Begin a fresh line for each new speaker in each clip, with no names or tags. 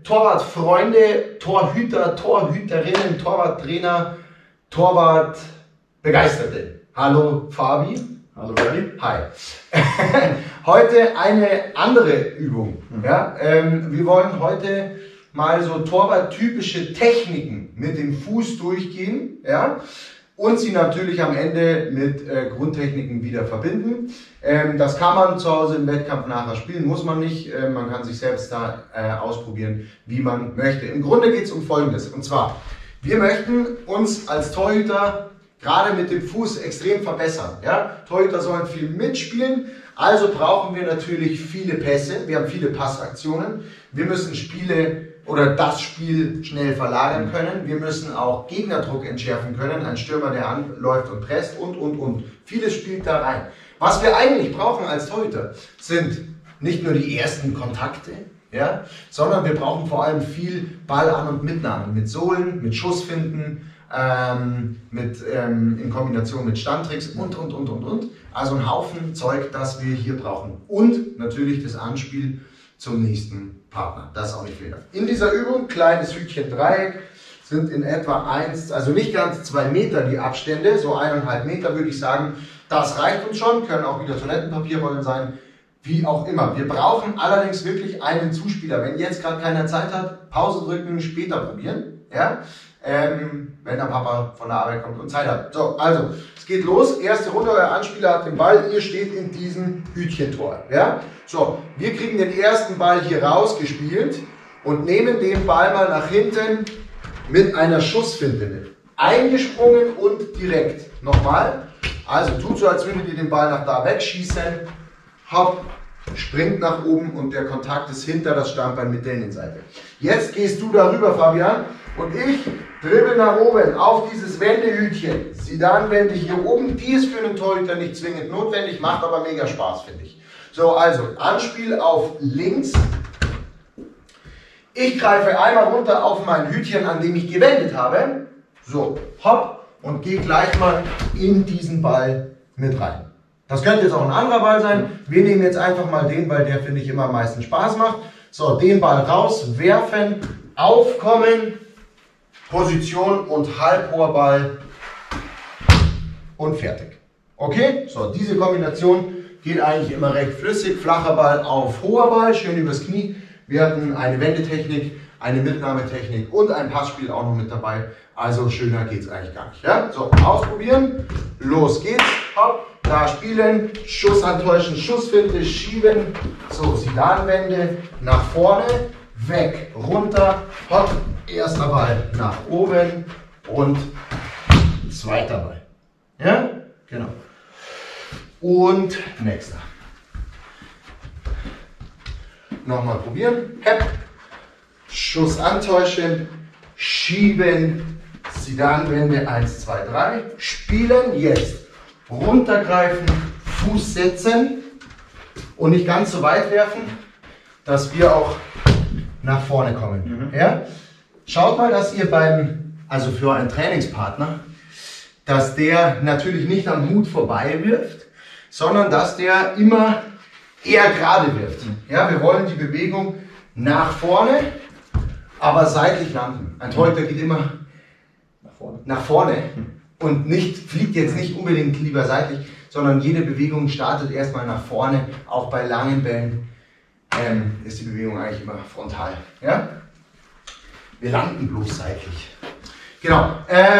Torwartfreunde, Torhüter, Torhüterinnen, Torwarttrainer, Torwartbegeisterte. Hallo Fabi.
Hallo Berli.
Hi. Heute eine andere Übung. Ja? Wir wollen heute mal so torwarttypische Techniken mit dem Fuß durchgehen, ja? Und sie natürlich am Ende mit Grundtechniken wieder verbinden. Das kann man zu Hause im Wettkampf nachher spielen, muss man nicht. Man kann sich selbst da ausprobieren, wie man möchte. Im Grunde geht es um Folgendes. Und zwar, wir möchten uns als Torhüter gerade mit dem Fuß extrem verbessern. Ja? Torhüter sollen viel mitspielen, also brauchen wir natürlich viele Pässe. Wir haben viele Passaktionen. Wir müssen Spiele oder das Spiel schnell verlagern können. Wir müssen auch Gegnerdruck entschärfen können. Ein Stürmer, der anläuft und presst und. Vieles spielt da rein. Was wir eigentlich brauchen als Torhüter sind nicht nur die ersten Kontakte, ja, sondern wir brauchen vor allem viel Ballan- und Mitnahmen mit Sohlen, mit Schussfinden, in Kombination mit Standtricks und. Also ein Haufen Zeug, das wir hier brauchen. Und natürlich das Anspiel zum nächsten Partner. Das ist auch nicht fehlerhaft. In dieser Übung, kleines Hütchen-Dreieck, sind in etwa also nicht ganz 2 Meter die Abstände, so 1,5 Meter würde ich sagen. Das reicht uns schon, können auch wieder Toilettenpapierrollen sein, wie auch immer. Wir brauchen allerdings wirklich einen Zuspieler. Wenn jetzt gerade keiner Zeit hat, Pause drücken, später probieren. Ja? Wenn der Papa von der Arbeit kommt und Zeit hat. So, also, es geht los. Erste Runde, euer Anspieler hat den Ball, ihr steht in diesem Hütchentor. Ja? So, wir kriegen den ersten Ball hier rausgespielt und nehmen den Ball mal nach hinten mit einer Schussfinte mit. Eingesprungen und direkt. Nochmal. Also, tut so, als würdet ihr den Ball nach da wegschießen. Hopp, springt nach oben und der Kontakt ist hinter das Standbein mit der Innenseite. Jetzt gehst du darüber, Fabian, und ich dribbel nach oben auf dieses Wendehütchen. Sidan-Wende hier oben, die ist für einen Torhüter nicht zwingend notwendig, macht aber mega Spaß, finde ich. So, also Anspiel auf links. Ich greife einmal runter auf mein Hütchen, an dem ich gewendet habe. So, hopp, und gehe gleich mal in diesen Ball mit rein. Das könnte jetzt auch ein anderer Ball sein. Wir nehmen jetzt einfach mal den Ball, der finde ich immer am meisten Spaß macht. So, den Ball raus, werfen, aufkommen, Position und halbhoher Ball und fertig. Okay, so, diese Kombination geht eigentlich immer recht flüssig. Flacher Ball auf hoher Ball, schön übers Knie. Wir hatten eine Wendetechnik, eine Mitnahmetechnik und ein Passspiel auch noch mit dabei. Also schöner geht es eigentlich gar nicht. Ja? So, ausprobieren. Los geht's. Hopp, da spielen, Schuss antäuschen, Schussfinte, schieben. So, Sidan-Wende nach vorne, weg, runter, hopp, erster Ball nach oben und zweiter Ball. Ja? Genau. Und nächster. Nochmal probieren. Hepp. Schuss antäuschen. Schieben. Sidan-Wende 1, 2, 3. Spielen. Jetzt. Runtergreifen. Fuß setzen. Und nicht ganz so weit werfen, dass wir auch nach vorne kommen. Ja? Schaut mal, dass ihr also für einen Trainingspartner, dass der natürlich nicht am Hut vorbei wirft, sondern dass der immer eher gerade wirft. Ja, wir wollen die Bewegung nach vorne, aber seitlich landen. Ein Torhüter geht immer nach vorne und fliegt jetzt nicht unbedingt lieber seitlich, sondern jede Bewegung startet erstmal nach vorne. Auch bei langen Bällen ist die Bewegung eigentlich immer frontal. Ja? Wir landen bloß seitlich. Genau.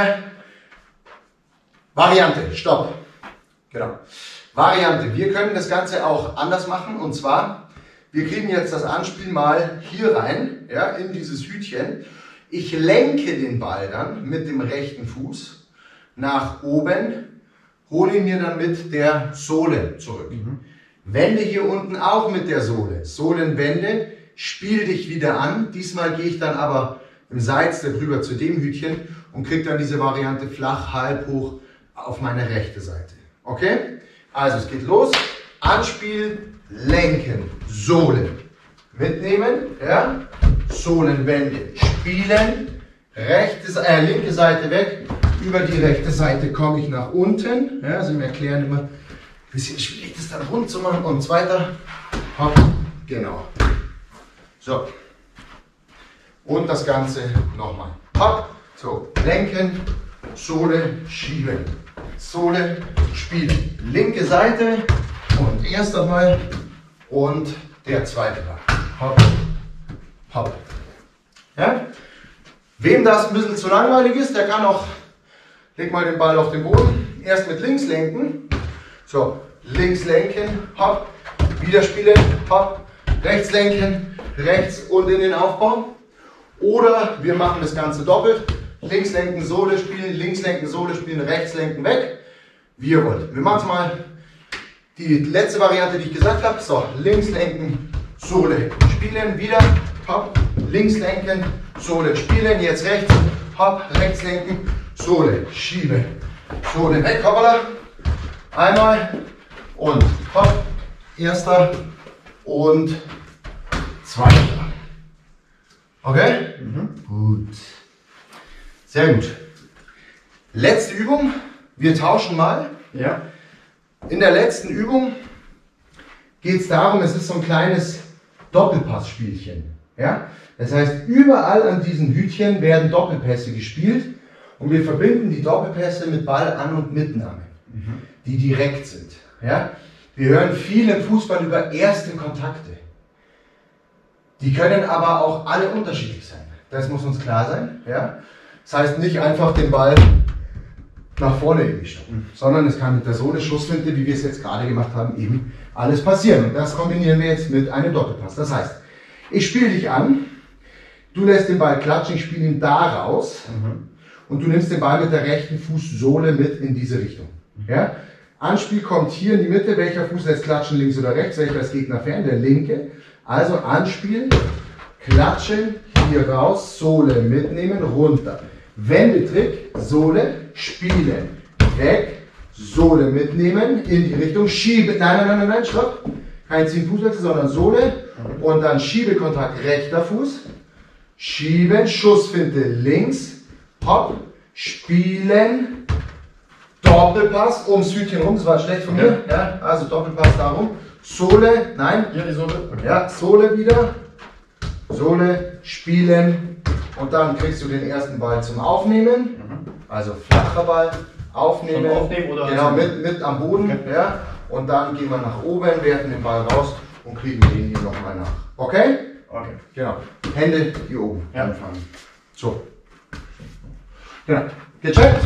Variante, stopp. Genau. Variante, wir können das Ganze auch anders machen, und zwar, wir kriegen jetzt das Anspiel mal hier rein, ja, in dieses Hütchen. Ich lenke den Ball dann mit dem rechten Fuß nach oben, hole ihn mir dann mit der Sohle zurück. Wende hier unten auch mit der Sohle. Sohlenwende, spiel dich wieder an. Diesmal gehe ich dann aber im Sidestep rüber zu dem Hütchen und kriege dann diese Variante flach, halb hoch auf meine rechte Seite. Okay? Also es geht los. Anspiel, lenken, Sohle. Mitnehmen, ja? Sohlenwende, spielen, linke Seite weg, über die rechte Seite komme ich nach unten. Ja, also wir erklären immer, ein bisschen schwierig das dann rund zu machen und zweiter, hopp, genau. So. und das Ganze nochmal. Hopp, so, lenken, Sohle, schieben, Sohle, spielen. Linke Seite und erster Ball und der zweite Ball. Hopp, hopp. Ja? Wem das ein bisschen zu langweilig ist, der kann auch, leg mal den Ball auf den Boden, erst mit links lenken. So, links lenken, hopp, wieder spielen, hopp, rechts lenken, rechts und in den Aufbau. Oder wir machen das Ganze doppelt. Links lenken, Sohle spielen, links lenken, Sohle spielen, rechts lenken, weg. Wie ihr wollt. Wir machen es mal die letzte Variante, die ich gesagt habe. So, links lenken, Sohle spielen, wieder, hopp, links lenken, Sohle spielen, jetzt rechts, hopp, rechts lenken, Sohle, schiebe, Sohle weg, hoppala. Einmal und hopp, erster und zweiter. Okay? Gut. Sehr gut. Letzte Übung. Wir tauschen mal.
Ja.
In der letzten Übung geht es darum, es ist so ein kleines Doppelpassspielchen. Ja? Das heißt, überall an diesen Hütchen werden Doppelpässe gespielt und wir verbinden die Doppelpässe mit Ballan- und Mitnahmen, die direkt sind. Ja? Wir hören viel im Fußball über erste Kontakte. Die können aber auch alle unterschiedlich sein. Das muss uns klar sein. Ja? Das heißt nicht einfach den Ball nach vorne irgendwie stoppen, sondern es kann mit der Sohle, Schussfinte, wie wir es jetzt gerade gemacht haben, eben alles passieren. Und das kombinieren wir jetzt mit einem Doppelpass. Das heißt, ich spiele dich an, du lässt den Ball klatschen, ich spiele ihn da raus und du nimmst den Ball mit der rechten Fußsohle mit in diese Richtung. Ja? Anspiel kommt hier in die Mitte, welcher Fuß lässt klatschen, links oder rechts, welcher ist Gegner fern, der linke. Also Anspiel, klatschen, hier raus, Sohle mitnehmen, runter. Wendetrick, Sohle, spielen, weg, Sohle mitnehmen, in die Richtung, schiebe, nein, stopp, kein Ziehen Fußwechsel, sondern Sohle und dann Schiebekontakt, rechter Fuß, schieben, Schussfinte links, hopp, spielen, Doppelpass ums Hütchen rum, das war schlecht von mir, ja, also Doppelpass darum, Sohle, nein,
Ja, die Sohle. Okay.
ja, Sohle wieder, Sohle, spielen und dann kriegst du den ersten Ball zum Aufnehmen, also flacher Ball, aufnehmen,
Schon aufnehmen oder
genau,
also
mit am Boden,
okay.
ja, und dann gehen wir nach oben, werfen den Ball raus und kriegen den hier nochmal nach. Okay?
Okay.
Genau. Hände hier oben
Ja.
anfangen. So. Genau. Gecheckt?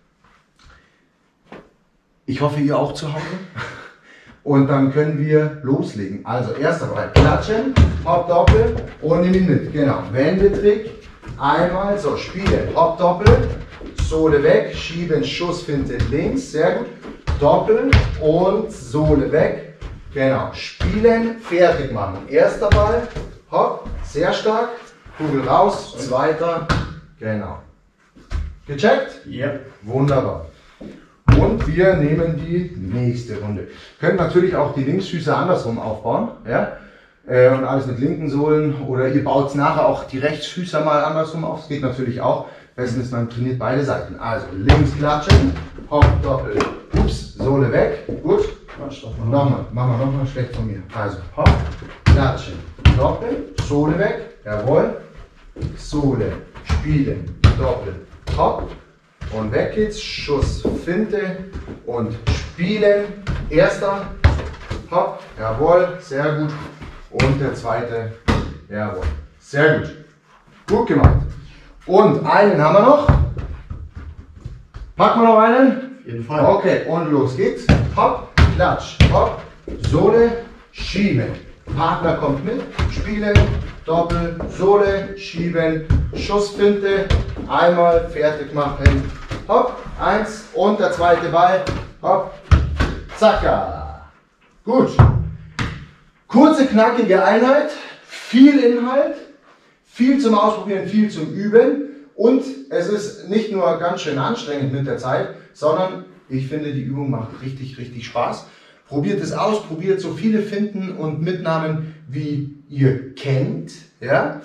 Ich hoffe, ihr auch zu Hause. Und dann können wir loslegen. Also, erster Ball. Klatschen, Hop, Doppel und nimm ihn mit. Genau. Wendetrick. Einmal. So, spielen. Hop, Doppel. Sohle weg. Schieben, Schussfinte links. Sehr gut. Doppel und Sohle weg. Genau. Spielen, fertig machen. Erster Ball. Hopp. Sehr stark. Kugel raus. Zweiter. Genau. Gecheckt?
Ja.
Wunderbar. Und wir nehmen die nächste Runde. Können natürlich auch die Linksfüße andersrum aufbauen. Ja? Und alles mit linken Sohlen. Oder ihr baut nachher auch die Rechtsfüße mal andersrum auf. Das geht natürlich auch. Besten ist, man trainiert beide Seiten. Also links klatschen. Hopp, Doppel. Ups, Sohle weg. Gut. Nochmal. Machen wir nochmal. Schlecht von mir. Also hopp, klatschen. Doppel. Sohle weg. Jawohl. Sohle. Spielen. Doppel. Hopp. Und weg geht's, Schuss, Finte und spielen. Erster, hopp, jawohl, sehr gut. Und der zweite, jawohl, sehr gut. Gut gemacht. Und einen haben wir noch. Packen wir noch einen?
Auf jeden Fall.
Okay, und los geht's. Hopp, klatsch, hopp, Sohle, schieben. Partner kommt mit, spielen, Doppel, Sohle, schieben, Schussfinte, einmal, fertig machen, hopp, eins und der zweite Ball, hopp, zacka. Gut. Kurze, knackige Einheit, viel Inhalt, viel zum Ausprobieren, viel zum Üben und es ist nicht nur ganz schön anstrengend mit der Zeit, sondern ich finde, die Übung macht richtig, richtig Spaß. Probiert es aus, probiert so viele Finten und Mitnahmen, wie ihr kennt. Ja?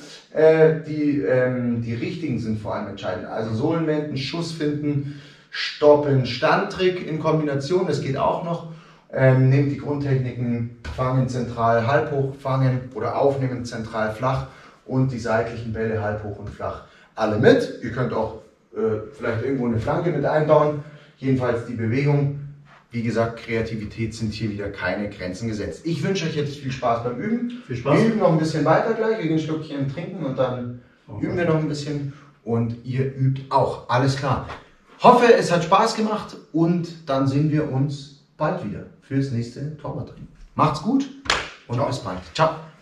Die richtigen sind vor allem entscheidend. Also Sohlenwenden, Schussfinten, Stoppen, Standtrick in Kombination, das geht auch noch. Nehmt die Grundtechniken, fangen zentral halb hoch, fangen oder aufnehmen zentral flach und die seitlichen Bälle halb hoch und flach alle mit. Ihr könnt auch vielleicht irgendwo eine Flanke mit einbauen. Jedenfalls die Bewegung. Wie gesagt, Kreativität sind hier wieder keine Grenzen gesetzt. Ich wünsche euch jetzt viel Spaß beim Üben.
Viel Spaß.
Wir üben noch ein bisschen weiter gleich. Wir gehen ein Stückchen trinken und dann üben wir noch ein bisschen. Und ihr übt auch. Alles klar. Hoffe, es hat Spaß gemacht und dann sehen wir uns bald wieder fürs nächste Torwarttraining. Macht's gut und bis bald. Ciao.